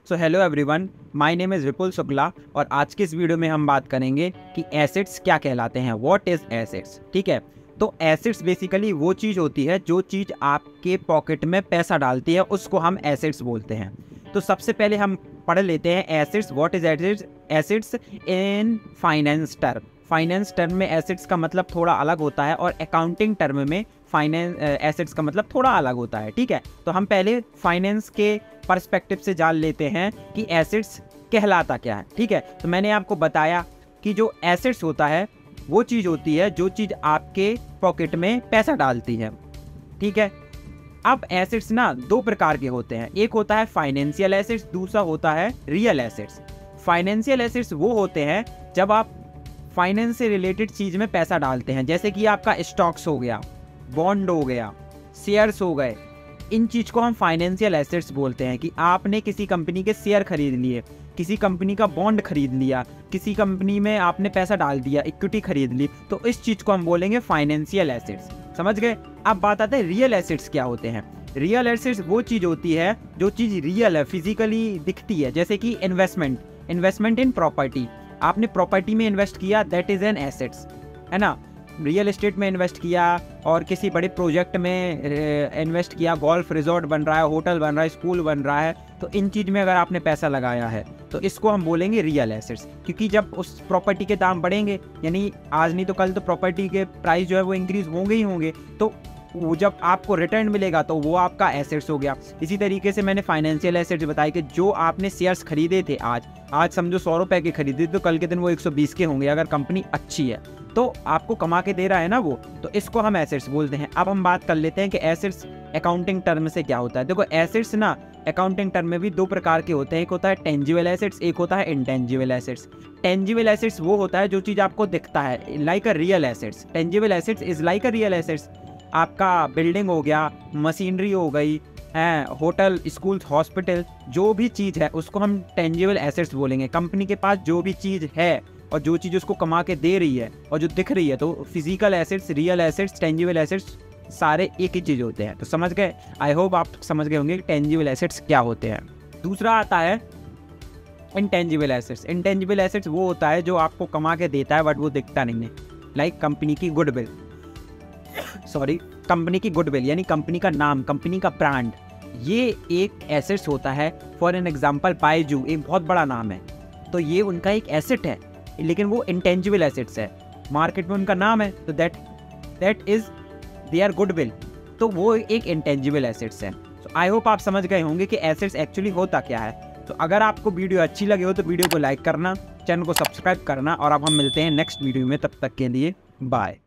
So hello everyone, my name is Vipul Shukla और आज की इस वीडियो में हम बात करेंगे कि एसेट्स क्या कहलाते हैं। What is assets. ठीक है, तो एसेट्स बेसिकली वो चीज़ होती है जो चीज़ आपके पॉकेट में पैसा डालती है, उसको हम एसेट्स बोलते हैं। तो सबसे पहले हम पढ़ लेते हैं assets. What is assets. Assets in finance term. Finance term में एसेट्स का मतलब थोड़ा अलग होता है और अकाउंटिंग टर्म में फाइनेंस एसेट्स का मतलब थोड़ा अलग होता है। ठीक है, तो हम पहले फाइनेंस के पर्सपेक्टिव से जान लेते हैं कि एसेट्स कहलाता क्या है। ठीक है, तो मैंने आपको बताया कि जो एसेट्स होता है वो चीज़ होती है जो चीज़ आपके पॉकेट में पैसा डालती है। ठीक है, अब एसेट्स ना दो प्रकार के होते हैं, एक होता है फाइनेंशियल एसेट्स, दूसरा होता है रियल एसेट्स। फाइनेंशियल एसेट्स वो होते हैं जब आप फाइनेंस से रिलेटेड चीज़ में पैसा डालते हैं, जैसे कि आपका स्टॉक्स हो गया, बॉन्ड हो गया, शेयर्स हो गए। इन चीज़ को हम फाइनेंशियल एसेट्स बोलते हैं कि आपने किसी कंपनी के शेयर खरीद लिए, किसी कंपनी का बॉन्ड खरीद लिया, किसी कंपनी में आपने पैसा डाल दिया, इक्विटी खरीद ली, तो इस चीज़ को हम बोलेंगे फाइनेंशियल एसेट्स। समझ गए। अब बात आते हैं रियल एसेट्स क्या होते हैं। रियल एसेट्स वो चीज़ होती है जो चीज़ रियल है, फिजिकली दिखती है, जैसे कि इन्वेस्टमेंट इन प्रॉपर्टी। आपने प्रॉपर्टी में इन्वेस्ट किया, दैट इज़ एन एसेट्स, है ना। रियल एस्टेट में इन्वेस्ट किया और किसी बड़े प्रोजेक्ट में इन्वेस्ट किया, गोल्फ रिजॉर्ट बन रहा है, होटल बन रहा है, स्कूल बन रहा है, तो इन चीज़ में अगर आपने पैसा लगाया है तो इसको हम बोलेंगे रियल एसेट्स। क्योंकि जब उस प्रॉपर्टी के दाम बढ़ेंगे, यानी आज नहीं तो कल तो प्रॉपर्टी के प्राइस जो है वो इंक्रीज होंगे ही होंगे, तो वो जब आपको रिटर्न मिलेगा तो वो आपका एसेट्स हो गया। इसी तरीके से मैंने फाइनेंशियल एसेट्स बताई कि जो आपने शेयर्स खरीदे थे, आज समझो 100 रुपए के खरीदे, तो कल के दिन वो 120 के होंगे अगर कंपनी अच्छी है, तो आपको कमा के दे रहा है ना वो, तो इसको हम एसेट्स बोलते हैं। अब हम बात कर लेते हैं कि एसेट्स अकाउंटिंग टर्म से क्या होता है। देखो, एसेट्स ना अकाउंटिंग टर्म में भी दो प्रकार के होते हैं, एक होता है टेंजिबल एसेट्स, एक होता है इंटेंजिबल एसेट्स। टेंजिबल एसेट्स वो होता है जो चीज़ आपको दिखता है, like a real assets. Tangible assets is like a real assets. आपका बिल्डिंग हो गया, मशीनरी हो गई, है होटल, स्कूल, हॉस्पिटल, जो भी चीज़ है उसको हम टेंजिबल एसेट्स बोलेंगे। कंपनी के पास जो भी चीज़ है और जो चीज़ उसको कमा के दे रही है और जो दिख रही है, तो physical assets, real assets, tangible assets सारे एक ही चीज़ होते हैं। तो समझ गए। आई होप आप समझ गए होंगे कि टेंजिबल एसेट्स क्या होते हैं। दूसरा आता है इंटेंजिबल एसेट्स। इंटेंजिबल एसेट्स वो होता है जो आपको कमा के देता है बट वो दिखता नहीं है, लाइक कंपनी की गुडविल, कंपनी की गुडविल यानी कंपनी का नाम, कंपनी का ब्रांड, ये एक एसेट्स होता है। फॉर एन एग्जांपल बायजू एक बहुत बड़ा नाम है, तो ये उनका एक एसेट है, लेकिन वो इंटेंजिबल एसेट्स है। मार्केट में उनका नाम है, तो दैट इज देयर गुडविल, तो वो एक इंटेंजिबल एसेट्स है। तो आई होप आप समझ गए होंगे कि एसेट्स एक्चुअली होता क्या है। तो अगर आपको वीडियो अच्छी लगी हो तो वीडियो को लाइक करना, चैनल को सब्सक्राइब करना, और अब हम मिलते हैं नेक्स्ट वीडियो में। तब तक के लिए बाय।